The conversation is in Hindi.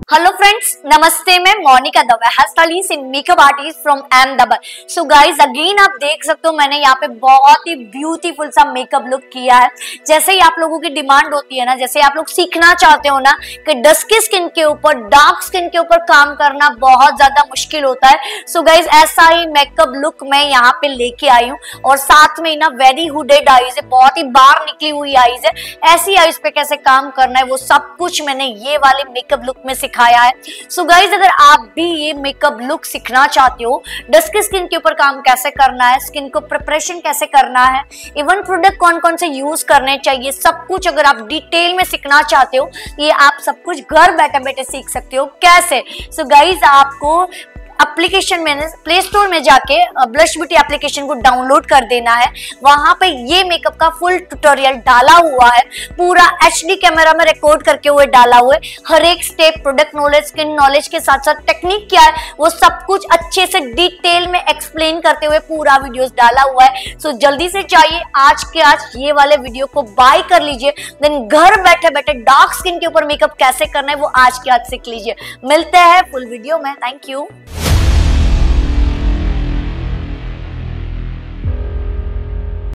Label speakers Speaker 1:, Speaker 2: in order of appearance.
Speaker 1: हेलो फ्रेंड्स, नमस्ते। मैं Monika Dave, hair stylist in makeup artist from Ahmedabad. So guys, again आप देख सकते हो मैंने यहाँ पे बहुत ही ब्यूटीफुल सा मेकअप लुक किया है। जैसे ही आप लोगों की डिमांड होती है ना, जैसे आप लोग सीखना चाहते हो ना कि डस्की स्किन के ऊपर, डार्क स्किन के ऊपर काम करना बहुत ज्यादा मुश्किल होता है। सो गाइस, ऐसा ही मेकअप लुक मैं यहाँ पे लेके आई हूँ और साथ में ना वेरी हुडेड आईज है, बहुत ही बाहर निकली हुई आईज है। ऐसी आईज पे कैसे काम करना है वो सब कुछ मैंने ये वाले मेकअप लुक में सिखाया है। सो गाइज, अगर आप भी ये मेकअप लुक सीखना चाहते हो, डस्की स्किन के ऊपर काम कैसे करना है, स्किन को प्रिपरेशन कैसे करना है, इवन प्रोडक्ट कौन कौन से यूज करने चाहिए, सब कुछ अगर आप डिटेल में सीखना चाहते हो, ये आप सब कुछ घर बैठे बैठे सीख सकते हो। कैसे? सो गाइज, आपको एप्लीकेशन में प्ले स्टोर में जाके ब्लश ब्यूटी एप्लीकेशन को डाउनलोड कर देना है। वहां पे ये मेकअप का फुल ट्यूटोरियल डाला हुआ है, पूरा एचडी कैमरा में रिकॉर्ड करके हुए डाला हुआ है। हर एक step, product knowledge, skin knowledge के साथ साथ टेक्निक क्या है वो सब कुछ अच्छे से डिटेल में एक्सप्लेन करते हुए पूरा वीडियोस डाला हुआ है। सो जल्दी से चाहिए आज के आज ये वाले वीडियो को बाय कर लीजिए, देन घर बैठे बैठे डार्क स्किन के ऊपर मेकअप कैसे करना है वो आज के आज सीख लीजिए। मिलते हैं फुल वीडियो में। Thank you.